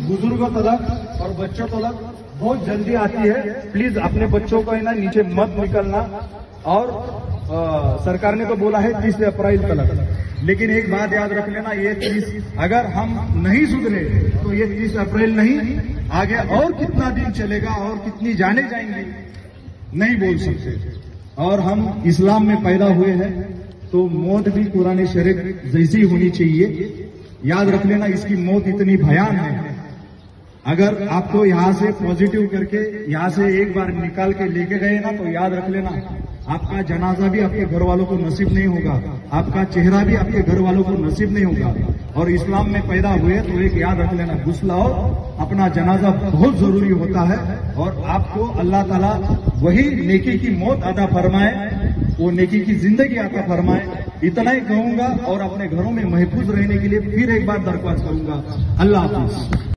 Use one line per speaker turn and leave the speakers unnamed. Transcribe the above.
बुजुर्गों तक और बच्चों तक बहुत जल्दी आती है। प्लीज अपने बच्चों को है ना नीचे मत निकलना। और सरकार ने तो बोला है 30 अप्रैल तक, लेकिन एक बात याद रख लेना, ये 30 अगर हम नहीं सुधरे तो ये 30 अप्रैल नहीं, आगे और कितना दिन चलेगा और कितनी जाने जाएंगी नहीं बोल सकते। और हम इस्लाम में पैदा हुए हैं तो मौत भी कुरान शरीफ जैसी होनी चाहिए। याद रख लेना, इसकी मौत इतनी भयान है। अगर आपको यहाँ से पॉजिटिव करके यहाँ से एक बार निकाल के लेके गए ना, तो याद रख लेना आपका जनाजा भी आपके घर वालों को नसीब नहीं होगा, आपका चेहरा भी आपके घर वालों को नसीब नहीं होगा। और इस्लाम में पैदा हुए तो एक याद रख लेना, गुस्ला और अपना जनाजा बहुत जरूरी होता है। और आपको अल्लाह ताला वही नेकी की मौत अता फरमाए, वो नेकी की जिंदगी अता फरमाए। इतना ही कहूंगा और अपने घरों में महफूज रहने के लिए फिर एक बार दरख्वास्त करूंगा। अल्लाह हाफिज।